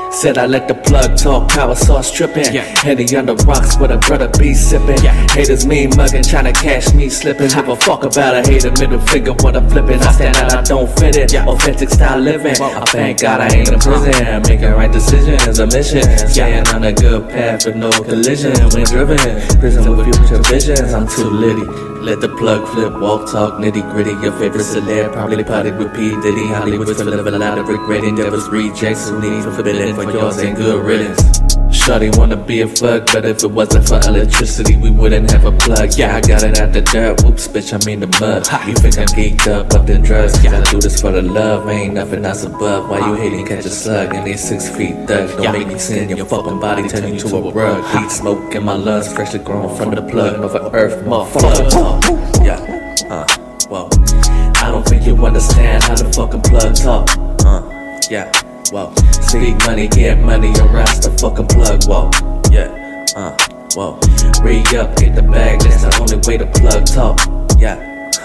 Said I let the plug talk, power sauce trippin'. Henny on the rocks with a brother be sippin'. Haters mean muggin', tryna catch me slippin'. Give a fuck about a hater, middle finger when I'm flippin'. I stand out, I don't fit it. Authentic style living. I thank God I ain't in prison. Making right decisions, a mission. Staying on a good path with no collision. When driven, prison with future visions. I'm too litty. Let the plug flip, walk, talk, nitty gritty. Your favorite celeb probably partied with P. Diddy. Hollywood's full of a lot of regretting. Devils rejects who need forbidden for yours ain't good riddance. Shawty wanna be a fuck, but if it wasn't for electricity, we wouldn't have a plug. Yeah, I got it out the dirt. Oops, bitch, I mean the mud. You think I'm geeked up the drugs? I do this for the love, ain't nothing else above. Why you hating? Catch a slug and they 6 feet thug. Don't make me sin your fucking body, turn you to a rug. Heat smoke in my lungs, freshly grown from the plug. Over earth, motherfucker. Yeah, whoa. I don't think you understand how the fucking plug talk. Yeah, whoa. Speak money, get money, around the fucking plug, whoa. Yeah, whoa. Re-up, get the bag, that's the only way the plug talk. Yeah,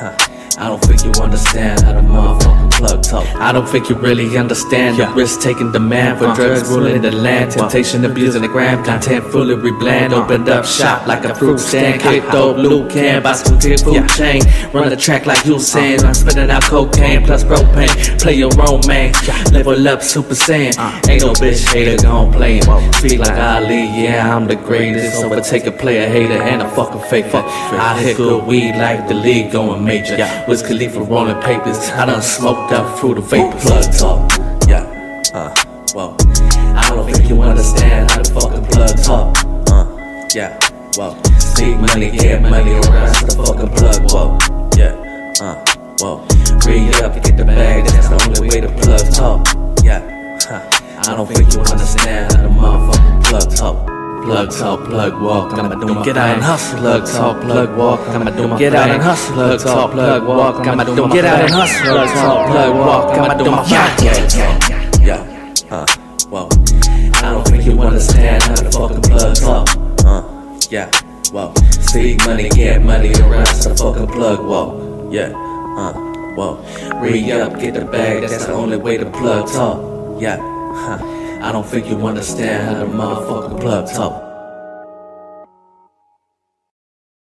I don't think you understand how the motherfucking plug talk. I don't think you really understand the risk-taking demand for drugs ruling the land. Temptation, abusing the gram, content fully rebland. Opened up shop like a fruit stand. Kick dope, loot can, buy some kid food chain. Run the track like you saying. I'm spitting out cocaine plus propane. Play your own man, level up Super Saiyan. Ain't no bitch hater gon' play him. Speak like Ali, yeah, I'm the greatest. Overtake a player hater and a fucking faker. I hit good weed like the league going major. Wiz Khalifa rolling papers. I done smoked up through the vapor. Plug talk, yeah, whoa. I don't think you understand how the fucking plug talk. Yeah, whoa. Speak money, get money, around the fucking plug, whoa. Yeah, whoa. Re-up, get the bag, that's the only way the plug talk. Yeah, I don't think you understand how the motherfucking plug talk. Plug talk, plug walk, I'ma do my get out and hustle. Plug talk, plug walk, I'ma do my get out and hustle. Plug talk, plug walk, I'ma do my get out and hustle. Plug talk, plug walk, I'ma do my yeah, whoa. I don't think you understand how the fucking plug talk. Yeah, whoa. Speak money, get money, around the fucking plug, whoa. Yeah, whoa. Re-up, get the bag, that's the only way the plug talk. Yeah, I don't think you understand how the motherfucking plug talk.